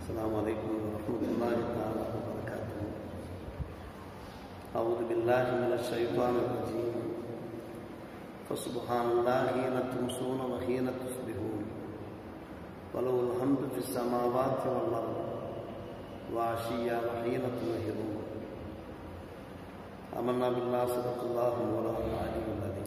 السلام عليكم ورحمة الله تعالى وبركاته. أعوذ بالله من الشيطان الرجيم. فسبحان الله حين تمسون وحين تصبحون وله الحمد في السماوات والأرض وعشيا وحين تظهرون. آمنا بالله صدق الله مولانا العلي العظيم.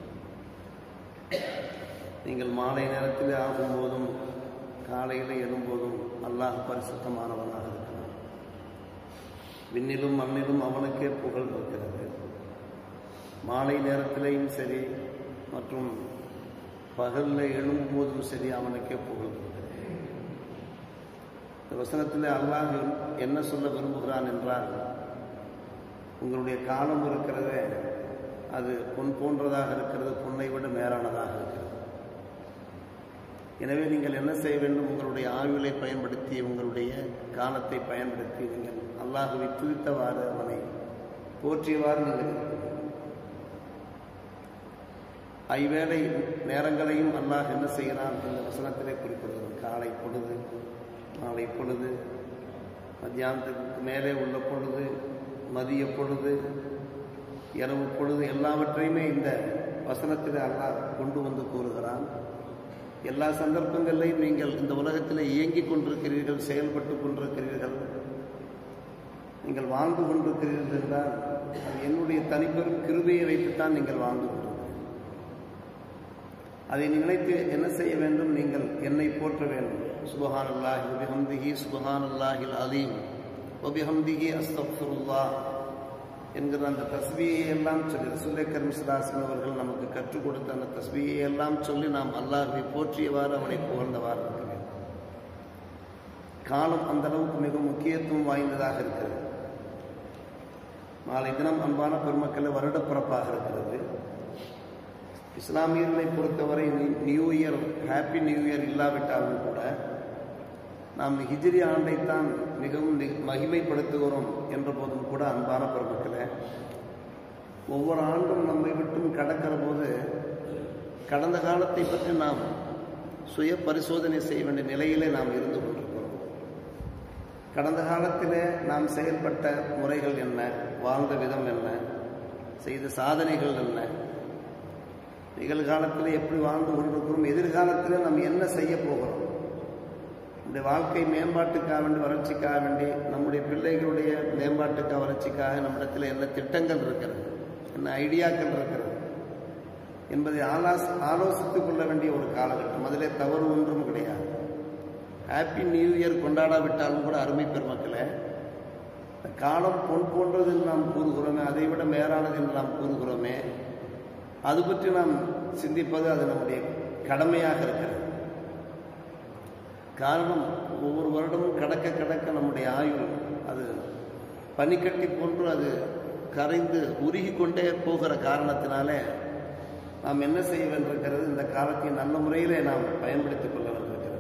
நீங்கள் மாலை நேரத்தில் ஆகும்போதும் காலையில் எழும்போதும் அல்லாஹ் பரிசுத்தமானவனாக இருக்கிறான். விண்ணிலும் மண்ணிலும் அவனுக்கே புகழ் இருக்கிறது. மாலை நேரத்திலேயும் சரி மற்றும் பகலில் எழும்போதும் சரி அவனுக்கே புகழ் இருக்கிறது. இந்த வசனத்தில் அல்லாஹ் என்ன சொல்ல விரும்புகிறான் என்றால், உங்களுடைய காலம் இருக்கிறதே அது பொன் போன்றதாக இருக்கிறது, பொன்னை விட மேலானதாக இருக்கிறது. எனவே நீங்கள் என்ன செய்ய வேண்டும்? உங்களுடைய ஆயுளை பயன்படுத்தி, உங்களுடைய காலத்தை பயன்படுத்தி நீங்கள் அல்லாஹுவை துதித்தவாறு, அவனை போற்றியவாறு நீங்கள் ஐவேளை நேரங்களையும் அல்லாஹ் என்ன செய்கிறான் இந்த வசனத்திலே குறிப்பிடுகிறது. காலை பொழுது, மாலை பொழுது, மத்தியானத்துக்கு மேலே உள்ள பொழுது, மதிய பொழுது, இரவு பொழுது, எல்லாவற்றையுமே இந்த வசனத்தில் அல்லாஹ் கொண்டு வந்து கூறுகிறான். எல்லா சந்தர்ப்பங்களிலையும் நீங்கள் இந்த உலகத்தில் இயங்கிக் கொண்டிருக்கிறீர்கள், செயல்பட்டு கொண்டிருக்கிறீர்கள், நீங்கள் வாழ்ந்து கொண்டிருக்கிறீர்கள் என்றால் அது என்னுடைய தனிப்பெரும் கிருபையை வைத்துத்தான் நீங்கள் வாழ்ந்து கொண்டிருக்கிறீர்கள். அதை நினைத்து என்ன செய்ய வேண்டும்? நீங்கள் என்னை போற்ற வேண்டும். சுப்ஹானல்லாஹி வபிஹம்திஹி சுப்ஹானல்லாஹில் அலீம் வபிஹம்திஹி அஸ்தக்ஃபிருல்லாஹ் என்கிற அந்த தஸ்பீயை எல்லாம் சொல்லி ரசூலுல்லாஹி ஸல்லல்லாஹு அலைஹி வஸல்லம் அவர்கள் நமக்கு கற்றுக் கொடுத்த அந்த தஸ்பீயை எல்லாம் சொல்லி நாம் அல்லாஹ்வை போற்றியவாறு, அவனை புகழ்ந்தவாறு இருக்க வேண்டும். காலம் அந்த அளவுக்கு மிக முக்கியத்துவம் வாய்ந்ததாக இருக்கிறது. நாளை தினம் அன்பான பெருமக்களை வருடப்பிறப்பாக இருக்கிறது. இஸ்லாமியர்களை பொறுத்தவரை new year, happy new year இல்லாவிட்டாலும் கூட நாம் ஹிஜ்ரி ஆண்டைத்தான் மிகவும் மகிமைப்படுத்துகிறோம் என்ற போதும் கூட அன்பான பெருமக்களே, ஒவ்வொரு ஆண்டும் நம்மை விட்டும் கடக்கிற போது கடந்த காலத்தை பற்றி நாம் சுய பரிசோதனை செய்ய வேண்டிய நிலையிலே நாம் இருந்து கொண்டிருக்கிறோம். கடந்த காலத்திலே நாம் செயல்பட்ட முறைகள் என்ன, வாழ்ந்த விதம் என்ன, செய்த சாதனைகள் என்ன, நிகழ்காலத்தில் எப்படி வாழ்ந்து கொண்டிருக்கிறோம், எதிர்காலத்தில் நாம் என்ன செய்ய போகிறோம், நம்முடைய வாழ்க்கை மேம்பாட்டுக்காக வேண்டி, வளர்ச்சிக்காக வேண்டி, நம்முடைய பிள்ளைகளுடைய மேம்பாட்டுக்காக வளர்ச்சிக்காக நம்மிடத்தில் என்ன திட்டங்கள் இருக்கிறது, என்ன ஐடியாக்கள் இருக்கிறது என்பதை ஆலோசித்துக் கொள்ள வேண்டிய ஒரு காலகட்டம். அதிலே தவறு ஒன்றும் கிடையாது. ஹாப்பி நியூ இயர் கொண்டாடாவிட்டாலும் கூட அருமை பெருமக்களே, காலம் பொன் போன்றது என்று நாம் கூறுகிறோமே, அதை விட மேலானது என்று நாம் கூறுகிறோமே, அது பற்றி நாம் சிந்திப்பது அது நம்முடைய கடமையாக இருக்கிறது. காரணம், ஒவ்வொரு வருடமும் கடக்க கடக்க நம்முடைய ஆயுள் அது பனிக்கட்டி போன்று அது கரைந்து உருகி கொண்டே போகிற காரணத்தினாலே நாம் என்ன செய்ய வேண்டியிருக்கிறது? இந்த காலத்தை நல்ல முறையிலே நாம் பயன்படுத்திக் கொள்ள வேண்டியிருக்கிறது.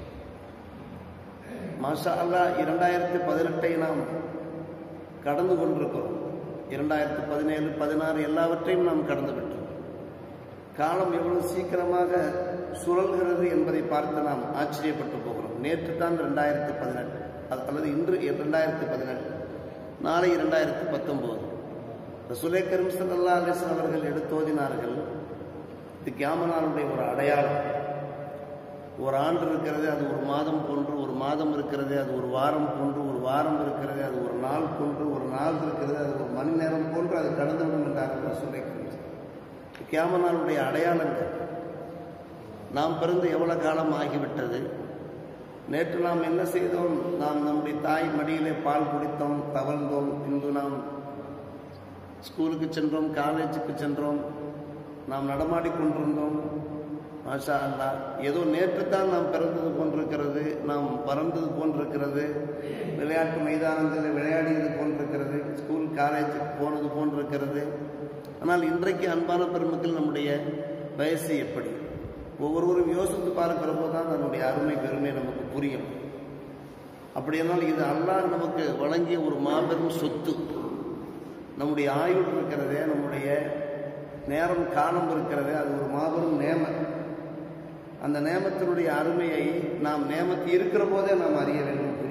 மாஷா அல்லாஹ் 2018 நாம் கடந்து கொண்டிருக்கிறோம். 2017, 16 எல்லாவற்றையும் நாம் கடந்து விட்டோம். காலம் எவ்வளவு சீக்கிரமாக சுழல்கிறது என்பதை பார்த்து நாம் ஆச்சரியப்பட்டு போகிறோம். நேற்று தான் 2018 அல்லது இன்று 2018, நாளை 2019. ரசூலுல்லாஹி ஸல்லல்லாஹு அலைஹி வஸல்லம் அவர்கள் எடுத்தோதினார்கள், இது கியாமத் ஒரு அடையாளம். ஒரு ஆண்டு இருக்கிறது, அது ஒரு மாதம் போன்று, ஒரு மாதம் இருக்கிறது, அது ஒரு வாரம் போன்று, ஒரு வாரம் இருக்கிறது, அது ஒரு நாள் போன்று, ஒரு நாள் இருக்கிறது, அது ஒரு மணி நேரம் போன்று அது கடந்துவிடும் என்றார்கள் ரசூலுல்லாஹி ஸல்லல்லாஹு அலைஹி வஸல்லம். கியாமத் அடையாளங்கள். நாம் பிறந்து எவ்வளவு காலம் ஆகிவிட்டது? நேற்று நாம் என்ன செய்தோம்? நாம் நம்முடைய தாய் மடியிலே பால் குடித்தோம், தவழ்ந்தோம். இன்று நாம் ஸ்கூலுக்கு சென்றோம், காலேஜுக்கு சென்றோம், நாம் நடமாடிக்கொண்டிருந்தோம். மாஷா அல்லாஹ், ஏதோ நேற்று தான் நாம் பிறந்தது போன்றிருக்கிறது, நாம் பறந்தது போன்றிருக்கிறது, விளையாட்டு மைதானத்தில் விளையாடியது போன்றிருக்கிறது, ஸ்கூல் காலேஜுக்கு போனது போன்றிருக்கிறது. ஆனால் இன்றைக்கு அன்பான பெருமக்கள் நம்முடைய வயசு எப்படி? ஒவ்வொருவரும் யோசித்து பார்க்கிற போது தான் நம்முடைய அருமை பெருமை நமக்கு புரியும். அப்படியானால் இது அல்லாஹ் நமக்கு வழங்கிய ஒரு மாபெரும் சொத்து. நம்முடைய ஆயுள் இருக்கிறதே, நம்முடைய நேரம் காலம் இருக்கிறதே, அது ஒரு மாபெரும் நேமம். அந்த நேமத்தினுடைய அருமையை நாம் நேமத்து இருக்கிற போதே நாம் அறிய வேண்டும்.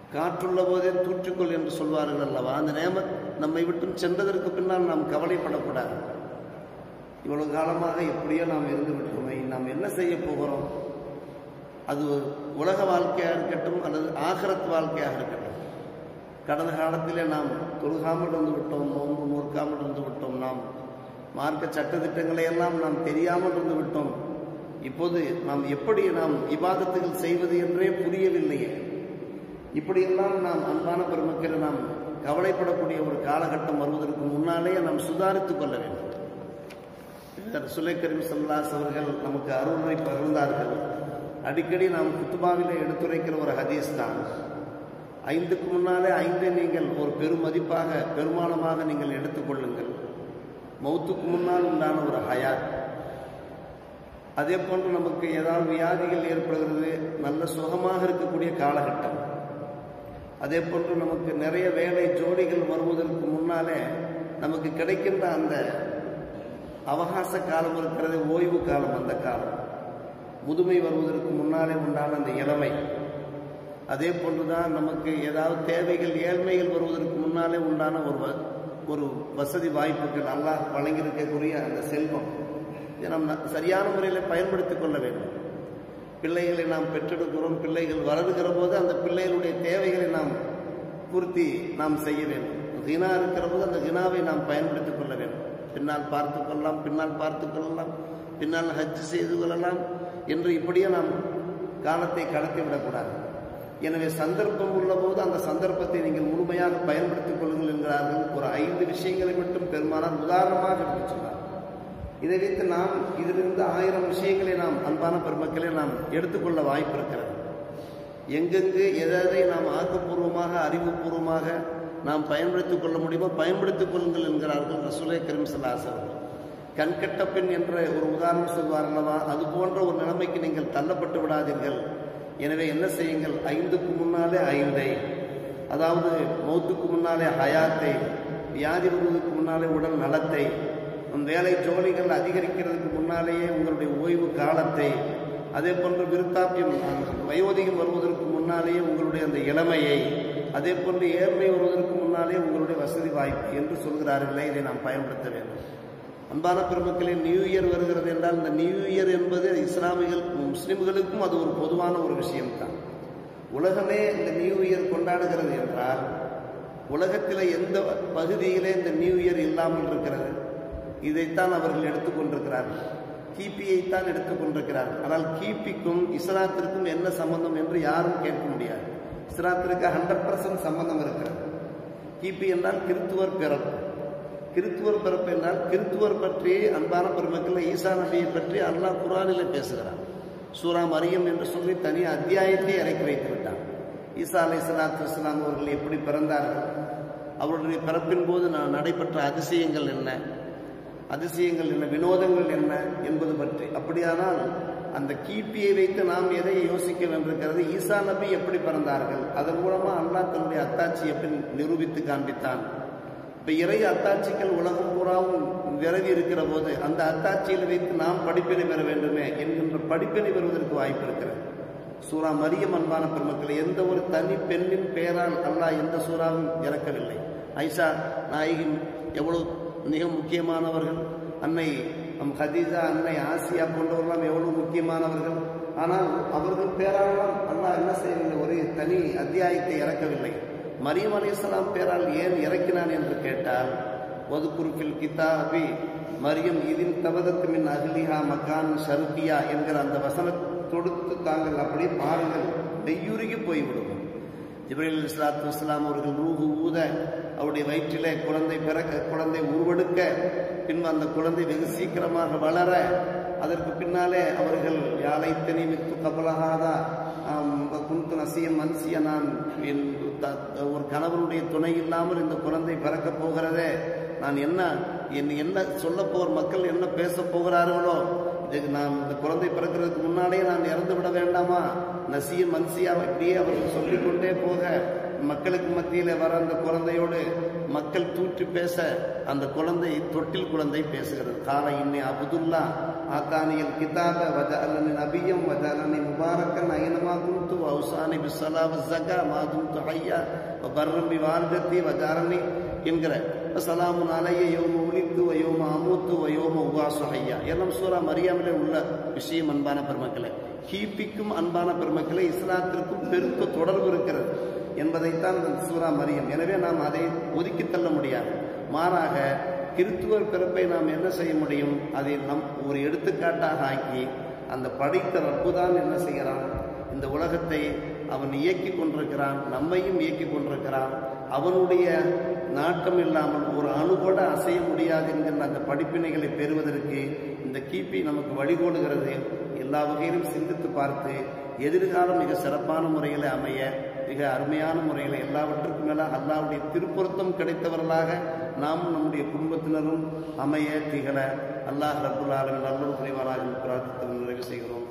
காற்றுள்ள போதே தூற்றிக்கொள் என்று சொல்வார்கள் அல்லவா, அந்த நேமத் நம்மை விட்டும் சென்றதற்கு பின்னால் நாம் கவலைப்படக்கூடாது. இவ்வளவு காலமாக எப்படியோ நாம் இருந்து விட்டோமே, நாம் என்ன செய்ய போகிறோம்? அது உலக வாழ்க்கையாக இருக்கட்டும் அல்லது ஆகிரத் வாழ்க்கையாக இருக்கட்டும். கடந்த காலத்திலே நாம் தொழுகாமல் இருந்து விட்டோம், நோன்பு நோக்காமல் இருந்து விட்டோம், நாம் மார்க்க சட்டத்திட்டங்களை எல்லாம் நாம் தெரியாமல் இருந்து விட்டோம். இப்போது நாம் எப்படி நாம் இபாதத்துகள் செய்வது என்றே புரியவில்லையே. இப்படியெல்லாம் நாம் அன்பான பெருமக்களை நாம் கவலைப்படக்கூடிய ஒரு காலகட்டம் வருவதற்கு முன்னாலேயே நாம் சுதாரித்துக் கொள்ள வேண்டும். ரசூலுல்லாஹி கரீம் ஸல்லல்லாஹு அலைஹி அவர்கள் நமக்கு அருளை பகிர்ந்தார்கள். அடிக்கடி நாம் குத்துபாவிலே எடுத்துரைக்கிற ஒரு ஹதீஸ் தான், 5க்கு முன்னாலே 5 நீங்கள் ஒரு பெருமதிப்பாக பெருமானமாக நீங்கள் எடுத்துக்கொள்ளுங்கள். மௌத்துக்கு முன்னால் உண்டான ஒரு ஹயாத். அதே போன்று நமக்கு ஏதாவது வியாதிகள் ஏற்படுகிறது, நல்ல சுகமாக இருக்கக்கூடிய காலகட்டம். அதே போன்று நமக்கு நிறைய வேலை ஜோடிகள் வருவதற்கு முன்னாலே நமக்கு கிடைக்கின்ற அந்த அவகாச காலம் இருக்கிறது, ஓய்வு காலம். அந்த காலம் முதுமை வருவதற்கு முன்னாலே உண்டான அந்த இளமை. அதே போன்றுதான் நமக்கு ஏதாவது தேவைகள் ஏழ்மைகள் வருவதற்கு முன்னாலே உண்டான ஒரு வசதி வாய்ப்புகள் அல்லாஹ் வழங்கியிருக்கக்கூடிய அந்த செல்வம். இதை நாம் சரியான முறையில் பயன்படுத்திக் கொள்ள வேண்டும். பிள்ளைகளை நாம் பெற்றெடுக்கிறோம், பிள்ளைகள் வளர்கிற போது அந்த பிள்ளைகளுடைய தேவைகளை நாம் பூர்த்தி நாம் செய்ய வேண்டும். கினா இருக்கிற போது அந்த கினாவை நாம் பயன்படுத்திக் கொள்ள வேண்டும். பின்னால் பார்த்து கொள்ளலாம், பின்னால் பார்த்து கொள்ளலாம், பின்னால் ஹஜ் செய்து கொள்ளலாம் என்று இப்படியே நாம் காலத்தை கடத்தி விடக்கூடாது. எனவே சந்தர்ப்பம் உள்ள போது அந்த சந்தர்ப்பத்தை நீங்கள் முழுமையாக பயன்படுத்திக் கொள்ளுங்கள் என்கிறார்கள். ஒரு 5 விஷயங்களை மட்டும் பெருமானார் உதாரணமாக எடுத்து சொன்னார். இதை வைத்து நாம் இதிலிருந்து 1000 விஷயங்களை நாம் அன்பான பெருமக்களை நாம் எடுத்துக்கொள்ள வாய்ப்பு இருக்கிறது. எங்கெங்கு எதை நாம் ஆக்கப்பூர்வமாக அறிவுபூர்வமாக நாம் பயன்படுத்திக் கொள்ள முடியுமோ பயன்படுத்திக் கொள்ளுங்கள் என்கிறார்கள் ரசூலுல்லாஹி கரீம் ஸல்லல்லாஹு அலைஹி வஸல்லம். கண்கட்ட பெண் என்ற ஒரு உதாரணம் சொல்வார் அல்லவா, அது போன்ற ஒரு நிலைமைக்கு நீங்கள் தள்ளப்பட்டு விடாதீர்கள். எனவே என்ன செய்யுங்கள், 5க்கு முன்னாலே 5, அதாவது மௌத்துக்கு முன்னாலே ஹயாத்தை, வியாதி வருவதற்கு முன்னாலே உடல் நலத்தை, வேலை ஜோலிகள் அதிகரிக்கிறதுக்கு முன்னாலேயே உங்களுடைய ஓய்வு காலத்தை, அதே போன்று விருத்தாப்பியம் வயோதிகம் வருவதற்கு முன்னாலேயே உங்களுடைய அந்த இளமையை, அதே போன்று ஏழ்மை வருவதற்கு முன்னாலே உங்களுடைய வசதி வாய்ப்பு என்று சொல்கிறார்களே, இதை நாம் பயன்படுத்த வேண்டும். அன்பான பெருமக்களே, நியூ இயர் வருகிறது என்றால் இந்த நியூ இயர் என்பது முஸ்லிம்களுக்கும் அது ஒரு பொதுவான ஒரு விஷயம்தான். உலகமே இந்த நியூ இயர் கொண்டாடுகிறது என்றால் உலகத்தில் எந்த பகுதியிலே இந்த நியூ இயர் இல்லாமல் இருக்கிறது? இதைத்தான் அவர்கள் எடுத்துக்கொண்டிருக்கிறார்கள். கிபியைத்தான் எடுத்துக்கொண்டிருக்கிறார்கள். ஆனால் கிபிக்கும் இஸ்லாத்திற்கும் என்ன சம்பந்தம் என்று யாரும் கேட்க முடியாது. இஸ்லாத்திற்கு 100% சம்பந்தம் இருக்கிறது. கிபி என்றால் கிறித்துவர் பிறப்பு. கிறித்துவர் பிறப்பு என்றால் கிறித்துவர் பற்றி அன்பான பெருமக்கள் ஈசா நபியை பற்றி அல்லாஹ் குர்ஆனிலே பேசுகிறார். சூரா மரியம் என்று சொல்லி தனி அத்தியாயத்தை இறக்கி வைத்து விட்டார். ஈசா அலைஹிஸ்ஸலாத்து வஸ்ஸலாம் அவர்கள் எப்படி பிறந்தார்கள், அவருடைய பிறப்பின் போது நடைபெற்ற அதிசயங்கள் என்ன, வினோதங்கள் என்ன என்பது பற்றி. அப்படியானால் அந்த கிபியை வைத்து நாம் எதை யோசிக்க வேண்டியிருக்கிறது? ஈசா நபி எப்படி பிறந்தார்கள், அதன் மூலமா அல்லாஹ் தன்னுடைய அத்தாட்சி எப்படி நிரூபித்து காண்பித்தான். இப்ப இறை அத்தாட்சிகள் உலகம் பூராவும் விரவி இருக்கிற போது அந்த அத்தாட்சியில் வைத்து நாம் படிப்பினை பெற வேண்டுமே என்கின்ற படிப்பினை பெறுவதற்கு வாய்ப்பு இருக்கிறது. சூரா மரியம் அன்பான பெருமக்களை எந்த ஒரு தனி பெண்ணின் பெயரால் அல்லாஹ் எந்த சூறாவும் இறக்கவில்லை. ஐஷா நாயகி எவ்வளவு மிக முக்கியமானவர்கள், அன்னை ஹதீஜா, அன்னை ஆசியா போன்றவர்களாம் எவ்வளவு முக்கியமானவர்கள். ஆனால் அவர்கள் பேராலாம் அல்லாஹ் என்ன செய்யவில்லை, ஒரு தனி அத்தியாயத்தை இறக்கவில்லை. மரியம் அலைஹிஸ்ஸலாம் பேரால் ஏன் இறக்கினான் என்று கேட்டால், வதுகுருஃபில் கிதாபி மரியம் இதின் தபதத்து மின் அஹ்லிஹா மக்கான் ஷர்கியா என்கிற அந்த வசனத்தொடுத்து தாங்கள் அப்படியே பாருங்கள், நெய்யுருகி போய்விடும். ஜிப்ரீல் அலைஹிஸ்ஸலாத்து வஸ்ஸலாம் அவர்கள் ரூஹு ஊத அவருடைய வயிற்றிலே குழந்தை பிறக்க, குழந்தை உருவெடுக்க, பின்பு அந்த குழந்தை வெகு சீக்கிரமாக வளர, அதற்கு பின்னாலே அவர்கள் யாழை தெனிமித்து கபலகாதா குந்து நசியம் மன்சிய, நான் ஒரு கணவனுடைய துணை இல்லாமல் இந்த குழந்தை பிறக்கப் போகிறதே, நான் என்ன சொல்ல போகிற மக்கள் என்ன பேச போகிறார்களோ, இதுக்கு நான் இந்த குழந்தை பிறக்கிறதுக்கு முன்னாடியே நான் இறந்து விட வேண்டாமா, நசிய மன்சியா இப்படியே அவர்கள் சொல்லிக்கொண்டே போக மக்களுக்கு மத்தியிலே வர அந்த குழந்தையோடு மக்கள் தூற்றி பேச அந்த குழந்தை தொட்டில் குழந்தை பேசுகிறது. கால இன்னி அப்துல்லா ஆத்தானியல் கிதாப வஜஅலனி நபியம் வஜஅலனி முபாரக்கன் ஐனமா குன்து வ அவுசானி பிஸ்ஸலா வஸ்ஸகா மா தும்து ஹய்யா வ பர்ரம் பிவாலிதத்தி வஜாரனி என்கிற சலாமுன் அலைய யௌம உலித்து வ யௌம அமூத்து வ யௌம உபாசு ஹய்யா எல்லாம் சூரா மரியாமிலே உள்ள விஷயம். அன்பான பெருமக்களே, கிபிக்கும் அன்பான பெருமக்களே, இஸ்லாத்திற்கும் பெருத்த தொடர்பு இருக்கிறது என்பதைத்தான் இந்த சூரா மரியம். எனவே நாம் அதை ஒதுக்கி தள்ள முடியாது. மாறாக கிறித்துவர் பிறப்பை நாம் என்ன செய்ய முடியும்? அதை நம் ஒரு எடுத்துக்காட்டாக ஆக்கி அந்த படைத்த ரப்புதான் என்ன செய்கிறான்? இந்த உலகத்தை அவன் இயக்கி கொண்டிருக்கிறான், நம்மையும் இயக்கி கொண்டிருக்கிறான். அவனுடைய நாட்டம் இல்லாமல் ஒரு அணுகூட அசைய முடியாது என்கின்ற அந்த படிப்பினைகளை பெறுவதற்கு இந்த கிபி நமக்கு வழிகோடுகிறது. எல்லா வகையிலும் சிந்தித்து பார்த்து எதிர்காலம் மிக சிறப்பான முறையில் அமைய, மிக அருமையான முறையில் எல்லாவற்றுக்கும் மேல அல்லாஹ்வுடைய திருப்பொருத்தம் கிடைத்தவர்களாக நாமும் நம்முடைய குடும்பத்தினரும் அமைய திகழ அல்லாஹ் ரப்புல் ஆலமீன் நல்ல புரிவாராக பிரார்த்தித்து நிறைவு செய்கிறோம்.